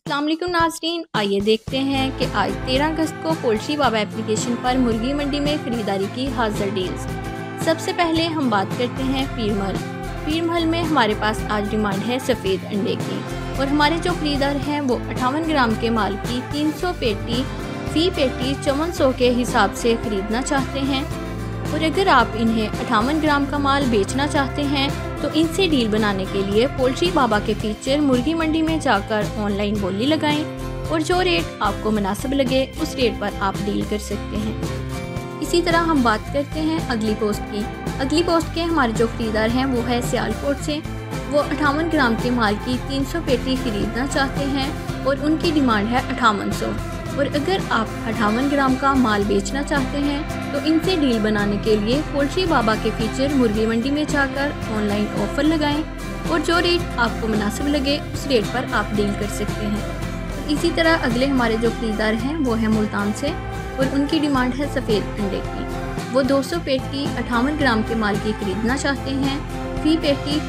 अस्सलाम वालेकुम नाज़रीन, आइए देखते हैं कि आज 13 अगस्त को पोल्ट्री बाबा एप्लीकेशन पर मुर्गी मंडी में ख़रीदारी की हाजिर डील्स। सबसे पहले हम बात करते हैं पीर महल में हमारे पास आज डिमांड है सफ़ेद अंडे की और हमारे जो ख़रीदार हैं वो 58 ग्राम के माल की 300 पेटी फ़ी पेटी 5400 के हिसाब से ख़रीदना चाहते हैं। और अगर आप इन्हें 58 ग्राम का माल बेचना चाहते हैं तो इनसे डील बनाने के लिए पोल्ट्री बाबा के फीचर मुर्गी मंडी में जाकर ऑनलाइन बोली लगाएं और जो रेट आपको मुनासिब लगे उस रेट पर आप डील कर सकते हैं। इसी तरह हम बात करते हैं अगली पोस्ट की। अगली पोस्ट के हमारे जो ख़रीदार हैं वो है सियालकोट से। वो 58 ग्राम के माल की 300 पेटी ख़रीदना चाहते हैं और उनकी डिमांड है 5800। और अगर आप 58 ग्राम का माल बेचना चाहते हैं तो इनसे डील बनाने के लिए पोल्ट्री बाबा के फीचर मुर्गी मंडी में जाकर ऑनलाइन ऑफ़र लगाएं और जो रेट आपको मुनासिब लगे उस रेट पर आप डील कर सकते हैं। इसी तरह अगले हमारे जो ख़रीदार हैं वो है मुल्तान से और उनकी डिमांड है सफ़ेद अंडे की। वो 200 पेटी 58 ग्राम के माल की ख़रीदना चाहते हैं, फ़ी पेटी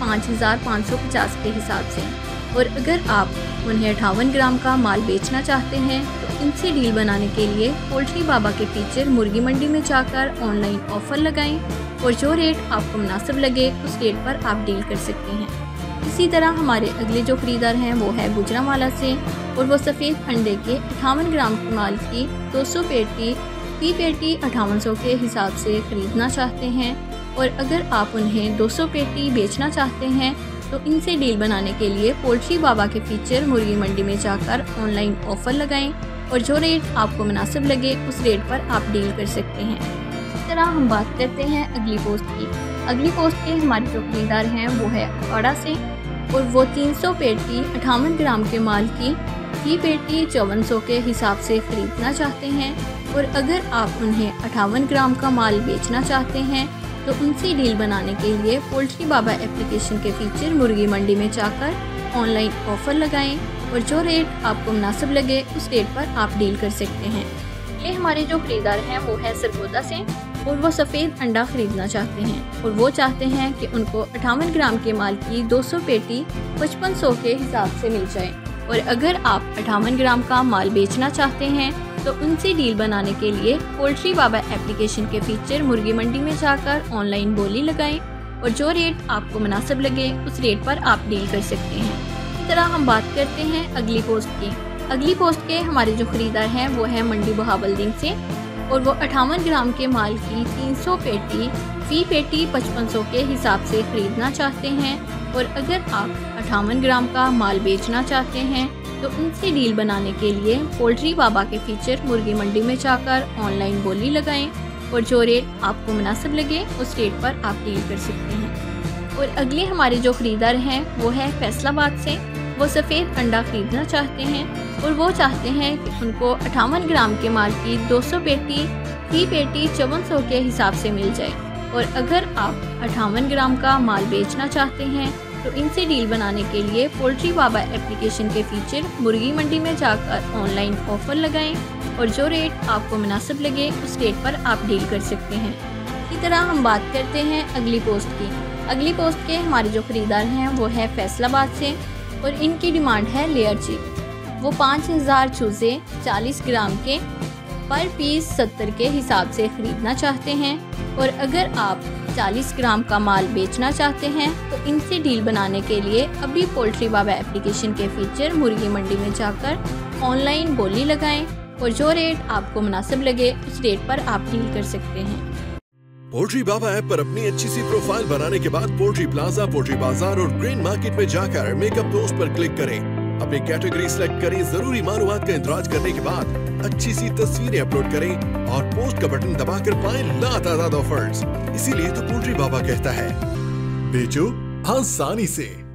5550 के हिसाब से। और अगर आप उन्हें 58 ग्राम का माल बेचना चाहते हैं तो इनसे डील बनाने के लिए पोल्ट्री बाबा के फीचर मुर्गी मंडी में जाकर ऑनलाइन ऑफ़र लगाएं और जो रेट आपको मुनासिब लगे उस रेट पर आप डील कर सकते हैं। इसी तरह हमारे अगले जो ख़रीदार हैं वो है गुजरांवाला से और वो सफ़ेद अंडे के 58 ग्राम के माल की 200 पेटी फ़ी पेटी 5800 के हिसाब से ख़रीदना चाहते हैं। और अगर आप उन्हें 200 पेटी बेचना चाहते हैं तो इनसे डील बनाने के लिए पोल्ट्री बाबा के फीचर मुर्गी मंडी में जाकर ऑनलाइन ऑफ़र लगाएं और जो रेट आपको मुनासिब लगे उस रेट पर आप डील कर सकते हैं। इस तरह हम बात करते हैं अगली पोस्ट की। अगली पोस्ट के हमारे जो ख़रीदार हैं वो है अखाड़ा से और वो 300 पेटी 58 ग्राम के माल की फ़ी पेटी 5400 के हिसाब से ख़रीदना चाहते हैं। और अगर आप उन्हें 58 ग्राम का माल बेचना चाहते हैं तो उनसे डील बनाने के लिए पोल्ट्री बाबा एप्लीकेशन के फीचर मुर्गी मंडी में जाकर ऑनलाइन ऑफ़र लगाएं और जो रेट आपको मुनासिब लगे उस रेट पर आप डील कर सकते हैं। ये हमारे जो ख़रीदार हैं वो है सरगोदा से और वो सफ़ेद अंडा ख़रीदना चाहते हैं और वो चाहते हैं कि उनको 58 ग्राम के माल की 200 पेटी 5500 के हिसाब से मिल जाए। और अगर आप 58 ग्राम का माल बेचना चाहते हैं तो उनसे डील बनाने के लिए पोल्ट्री बाबा एप्लीकेशन के फीचर मुर्गी मंडी में जाकर ऑनलाइन बोली लगाएं और जो रेट आपको मुनासिब लगे उस रेट पर आप डील कर सकते हैं। इस तरह हम बात करते हैं अगली पोस्ट की। अगली पोस्ट के हमारे जो ख़रीदार हैं वो है मंडी बहावलदीन से और वो 58 ग्राम के माल की 300 पेटी फ़ी पेटी 5500 के हिसाब से ख़रीदना चाहते हैं। और अगर आप 58 ग्राम का माल बेचना चाहते हैं तो उनसे डील बनाने के लिए पोल्ट्री बाबा के फीचर मुर्गी मंडी में जाकर ऑनलाइन बोली लगाएं और जो रेट आपको मुनासिब लगे उस रेट पर आप डील कर सकते हैं। और अगले हमारे जो ख़रीदार हैं वो है फैसलाबाद से। वो सफ़ेद अंडा ख़रीदना चाहते हैं और वो चाहते हैं कि उनको 58 ग्राम के माल की 200 पेटी फ़ी पेटी 5400 के हिसाब से मिल जाए। और अगर आप 58 ग्राम का माल बेचना चाहते हैं तो इनसे डील बनाने के लिए पोल्ट्री बाबा एप्लीकेशन के फीचर मुर्गी मंडी में जाकर ऑनलाइन ऑफ़र लगाएं और जो रेट आपको मुनासिब लगे उस रेट पर आप डील कर सकते हैं। इसी तरह हम बात करते हैं अगली पोस्ट की। अगली पोस्ट के हमारे जो ख़रीदार हैं वो है फैसलाबाद से और इनकी डिमांड है लेयर चिक। वो 5000 चूज़े 40 ग्राम के पर पीस 70 के हिसाब से ख़रीदना चाहते हैं। और अगर आप 40 ग्राम का माल बेचना चाहते हैं तो इनसे डील बनाने के लिए अभी पोल्ट्री बाबा एप्लीकेशन के फीचर मुर्गी मंडी में जाकर ऑनलाइन बोली लगाएं और जो रेट आपको मुनासिब लगे उस रेट पर आप डील कर सकते हैं। पोल्ट्री बाबा ऐप पर अपनी अच्छी सी प्रोफाइल बनाने के बाद पोल्ट्री प्लाजा, पोल्ट्री बाजार और ग्रेन मार्केट में जाकर मेकअप पोस्ट पर क्लिक करें। अपनी कैटेगरी सिलेक्ट करें, जरूरी मालूमात का इंतराज करने के बाद अच्छी सी तस्वीरें अपलोड करें और पोस्ट का बटन दबाकर पाएं लातादाद ऑफर्स। इसीलिए तो पोल्ट्री बाबा कहता है बेचो आसानी से।